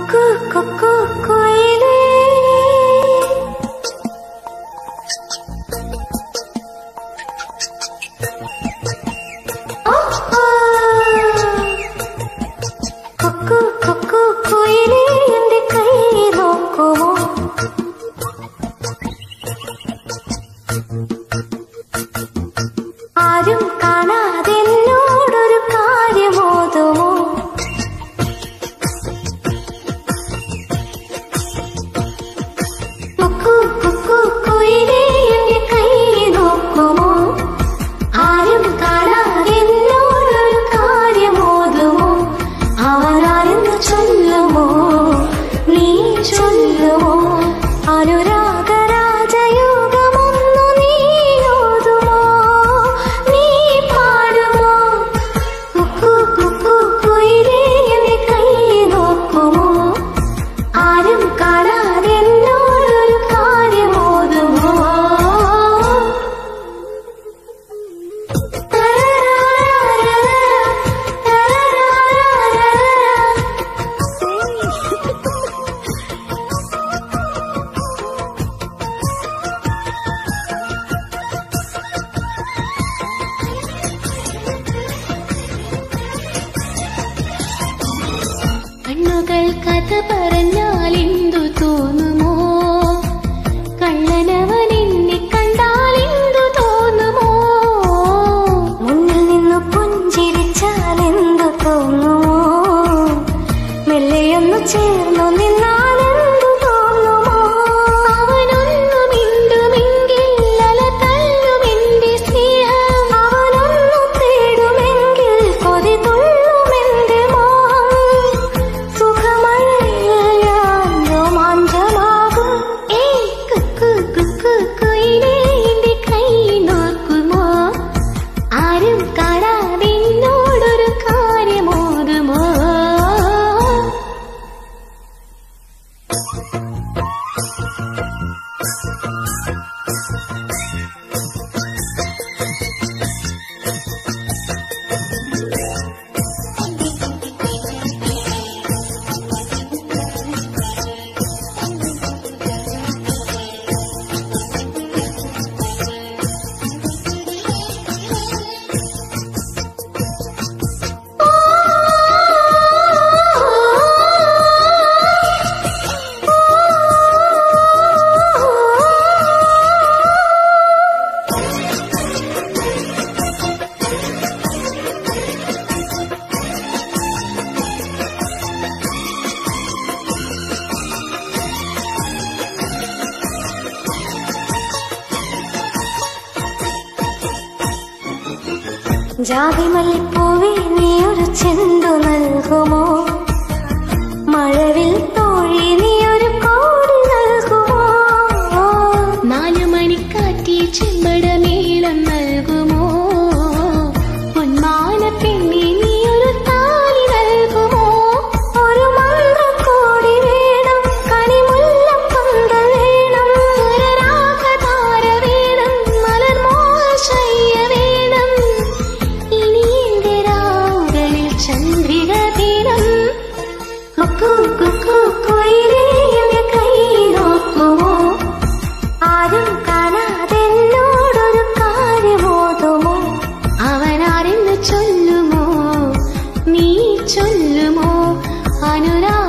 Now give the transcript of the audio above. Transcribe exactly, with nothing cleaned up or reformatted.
കുക്കു കുക്കു കുയിലേ കുക്കു കുക്കു കുയിലേ എന്റെ കൈ നോക്കുമോ ആരും കാണാതെ എന്നോടൊരു കാര്യമോതുമോ കുക്കു കുക്കു കുയിലേ എന്റെ കൈ നോക്കുമോ ആരും കാണാതെ എന്നോടൊരു കാര്യമോതുമോ അവനാരെന്ന് ചൊല്ലുമോ നീ ചൊല്ലുമോ അനുരാഗരാജയോഗമൊന്നു നീ ഓതുമോ നീ പാടുമോ കുക്കു കുക്കു കുയിലേ എന്റെ കൈ നോക്കുമോ ആരും കാണാതെ എന്നോടൊരു കാര്യമോതുമോ കണ്ണുകൾ കഥ പറഞ്ഞാൽ എന്തു തോന്നുമോ കള്ളനവൻ എന്നെ കണ്ടാൽ എന്തു തോന്നുമോ മുന്നിൽ നിന്നു പുഞ്ചിരിച്ചാൽ എന്തു തോന്നുമോ മെല്ലെയൊന്നു ചേർന്നു നിന്നാൽ എന്തു തോന്നുമോ അവനൊന്നു മിണ്ടുമെങ്കിൽ അല തല്ലുമെന്റെ സ്നേഹം അവനൊന്നു തേടുമെങ്കിൽ കൊതി തുള്ളുമെന്റെ മോഹം സുഖമഴയിൽ ഞാൻ രോമാഞ്ചമാകും ഏയ് കുക്കു കുക്കു കുയിലേ എന്റെ കൈ നോക്കുമോ ആരും കാണാതെ എന്നോടൊരു കാര്യമോതുമോ ജാതിമല്ലിപ്പൂവേ നീ ഒരു ചെണ്ടു നൽകുമോ മഴവിൽ തോഴി നീ ഒരു കോടി നൽകുമോ നാലു മണിക്കാറ്റി ചെമ്പടമേളം നൽകുമോ പൊന്മാല പെണ്ണി നീ ഒരു താലി നൽകുമോ ഒരു മന്ത്രക്കോടി വേണം കണിമുല്ലപ്പന്ത വേണം സ്വരരാഗധാര വേണം മലർമോശയ്യ വേണം ഇനി എന്റെ രാവുകളിൽ ചന്ദ്രിക ദിനം കുക്കു കുക്കു കുയിലേ എന്റെ കൈ നോക്കുമോ ആരും കാണാതെ എന്നോടൊരു കാര്യമോതുമോ അവനാരെന്ന് ചൊല്ലുമോ നീ ചൊല്ലുമോ അനുരാ